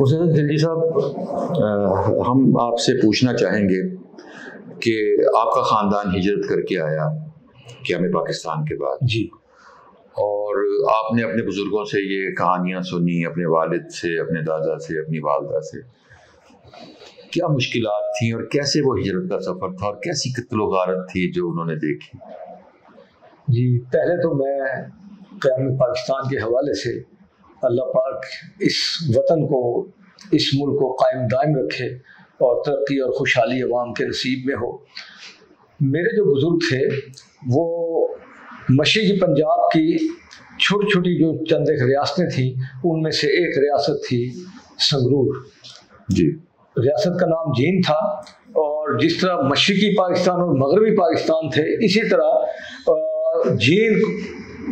मुसद्दद खिलजी साहब, हम आपसे पूछना चाहेंगे कि आपका ख़ानदान हिजरत करके आया क़याम पाकिस्तान के बाद जी, और आपने अपने बुज़ुर्गों से ये कहानियाँ सुनी, अपने वालिद से, अपने दादा से, अपनी वालदा से। क्या मुश्किलात थी और कैसे वो हिजरत का सफ़र था और कैसी क़त्ल गारत थी जो उन्होंने देखी? जी, पहले तो मैं क़याम पाकिस्तान के हवाले से अल्लाह पाक इस वतन को, इस मुल्क को कायम दायम रखे और तरक्की और खुशहाली अवाम के नसीब में हो। मेरे जो बुज़ुर्ग थे वो मशरक़ी पंजाब की छोटी छोटी जो चंद एक रियासतें थीं, उनमें से एक रियासत थी संगरूर। जी, रियासत का नाम जींद था और जिस तरह मशरक़ी पाकिस्तान और मगरबी पाकिस्तान थे, इसी तरह जींद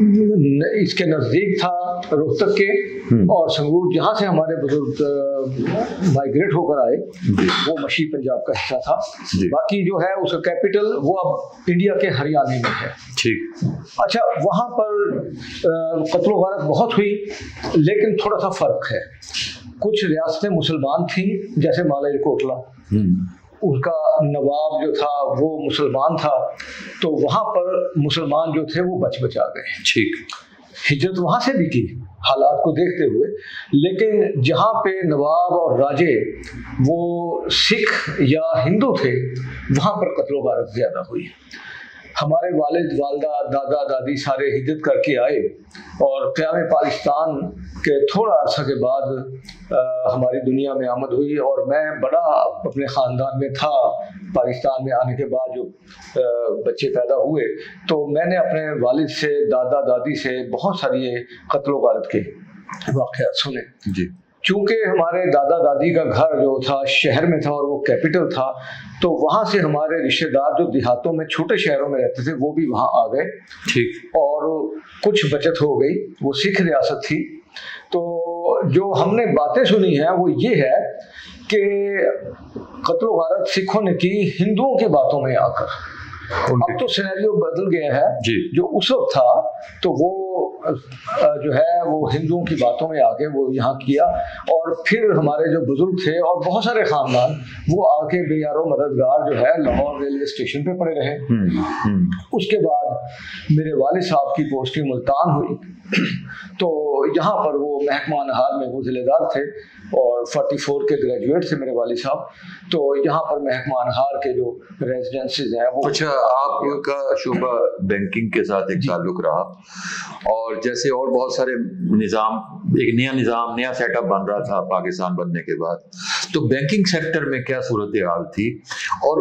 इसके नज़दीक था रोहतक के, और संगरूर जहाँ से हमारे बुजुर्ग माइग्रेट होकर आए वो मशरक़ी पंजाब का हिस्सा था। बाकी जो है उसका कैपिटल वो अब इंडिया के हरियाणा में है। ठीक, अच्छा, वहाँ पर कत्ल वारत बहुत हुई, लेकिन थोड़ा सा फ़र्क है। कुछ रियासतें मुसलमान थीं, जैसे मालई कोटला, उसका नवाब जो था वो मुसलमान था, तो वहाँ पर मुसलमान जो थे वो बच बचा गए। ठीक, हिजरत वहाँ से भी की हालात को देखते हुए, लेकिन जहाँ पे नवाब और राजे वो सिख या हिंदू थे, वहाँ पर कत्ल गारत ज़्यादा हुई। हमारे वालिद, वालदा, दादा, दादी सारे हिजरत करके आए और क़याम पाकिस्तान के थोड़ा अर्सा के बाद हमारी दुनिया में आमद हुई, और मैं बड़ा अपने ख़ानदान में था। पाकिस्तान में आने के बाद जो बच्चे पैदा हुए, तो मैंने अपने वालिद से, दादा दादी से बहुत सारी ये कत्ल गारत के वाक़यात सुने। जी, चूँकि हमारे दादा दादी का घर जो था शहर में था और वो कैपिटल था, तो वहाँ से हमारे रिश्तेदार जो देहातों में छोटे शहरों में रहते थे वो भी वहाँ आ गए। ठीक, और कुछ बचत हो गई। वो सिख रियासत थी। तो जो हमने बातें सुनी हैं वो ये है कि कत्ल गारत सिखों ने की हिंदुओं की बातों में आकर। अब तो सिनेरियो बदल गया है। जो उस वक्त था तो वो जो है वो हिंदुओं की बातों में आके वो यहाँ किया, और फिर हमारे जो बुजुर्ग थे और बहुत सारे खानदान वो आके बेयारो मददगार जो है लाहौर रेलवे स्टेशन पे पड़े रहे। उसके बाद मेरे वालिद साहब की पोस्टिंग मुल्तान हुई, तो यहाँ पर वो महकमा नहार में वो ज़िलेदार थे और 44 के ग्रेजुएट थे मेरे वालिद साहब। तो यहाँ पर महकमा नहार के जो रेजिडेंसीज हैं वो। अच्छा, आपका शोबा बैंकिंग के साथ एक ताल्लुक रहा, और जैसे और बहुत सारे निज़ाम, एक नया निज़ाम, नया सेटअप बन रहा था पाकिस्तान बनने के बाद, तो बैंकिंग सेक्टर में क्या सूरत हाल थी? और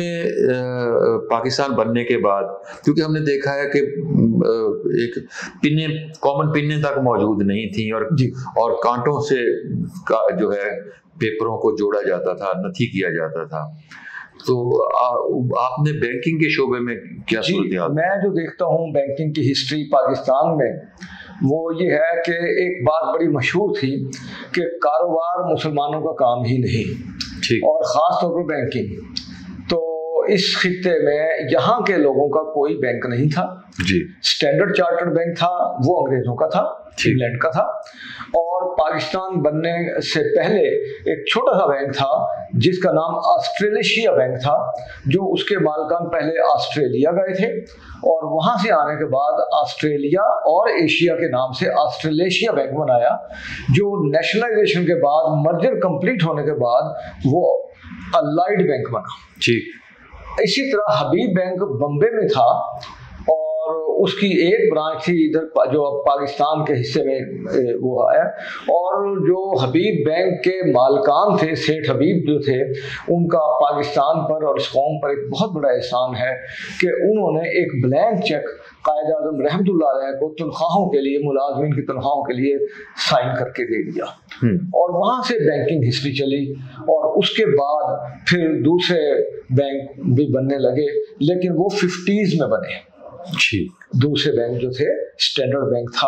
उसमें पाकिस्तान बनने के बाद, क्योंकि हमने देखा है कि एक पिने, कॉमन पिने तक मौजूद नहीं थी, और कांटों से जो है पेपरों को जोड़ा जाता था, नथी किया जाता था। तो आपने बैंकिंग के शोबे में क्या सूरत हाल? मैं जो देखता हूँ बैंकिंग की हिस्ट्री पाकिस्तान में, वो ये है कि एक बात बड़ी मशहूर थी कि कारोबार मुसलमानों का काम ही नहीं। ठीक, और ख़ास तौर पर बैंकिंग। तो इस खित्ते में यहाँ के लोगों का कोई बैंक नहीं था। जी, स्टैंडर्ड चार्टर्ड बैंक था, वो अंग्रेजों का था, इंग्लैंड का था। और पाकिस्तान बनने से पहले एक छोटा सा बैंक था जिसका नाम ऑस्ट्रेलेशिया बैंक था, जो उसके मालिकान पहले ऑस्ट्रेलिया गए थे, और वहाँ से आने के बाद ऑस्ट्रेलिया और एशिया के नाम से ऑस्ट्रेलेशिया बैंक बनाया, जो नेशनलाइजेशन के बाद, मर्जर कंप्लीट होने के बाद वो अलाइड बैंक बना। ठीक, इसी तरह हबीब बैंक बम्बे में था, और उसकी एक ब्रांच थी इधर जो पाकिस्तान के हिस्से में वो आया। और जो हबीब बैंक के मालकान थे, सेठ हबीब जो थे, उनका पाकिस्तान पर और इस कौम पर एक बहुत बड़ा एहसान है कि उन्होंने एक ब्लैंक चेक कायद आज़म रहमतुल्लाह अलैह को तनख्वाहों के लिए, मुलाजमीन की तनख्वाहों के लिए साइन करके दे दिया। और वहाँ से बैंकिंग हिस्ट्री चली, और उसके बाद फिर दूसरे बैंक भी बनने लगे, लेकिन वो 50s में बने। दूसरे बैंक जो थे, स्टैंडर्ड बैंक था,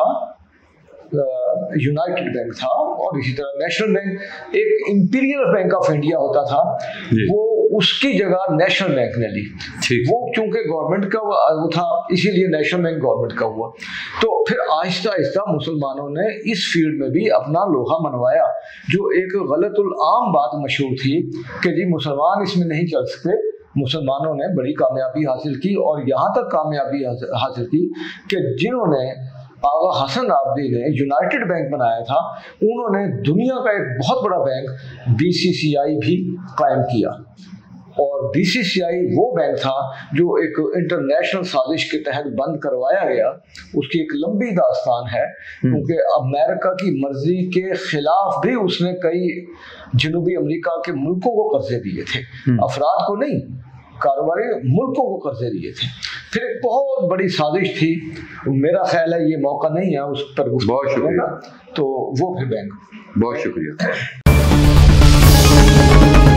यूनाइटेड बैंक था, और इसी तरह नेशनल बैंक, एक इंपीरियल बैंक ऑफ इंडिया होता था, वो उसकी जगह नेशनल बैंक ने ली। वो क्योंकि गवर्नमेंट का वो था, इसीलिए नेशनल बैंक गवर्नमेंट का हुआ। तो फिर आहिस्ता आहिस्ता मुसलमानों ने इस फील्ड में भी अपना लोहा मनवाया। जो एक गलतुल आम बात मशहूर थी कि जी मुसलमान इसमें नहीं चल सकते, मुसलमानों ने बड़ी कामयाबी हासिल की, और यहाँ तक कामयाबी हासिल की कि जिन्होंने आगा हसन आबदी ने यूनाइटेड बैंक बनाया था, उन्होंने दुनिया का एक बहुत बड़ा बैंक BCCI भी कायम किया। और BCCI वो बैंक था जो एक इंटरनेशनल साजिश के तहत बंद करवाया गया। उसकी एक लंबी दास्तान है, क्योंकि अमेरिका की मर्जी के खिलाफ भी उसने कई जनूबी अमेरिका के मुल्कों को कर्जे दिए थे, अफराद को नहीं, कारोबारी मुल्कों को कर्जे दिए थे। फिर एक बहुत बड़ी साजिश थी, मेरा ख्याल है ये मौका नहीं है उस पर बहुत शुक्रिया। तो वो फिर बैंक। बहुत शुक्रिया।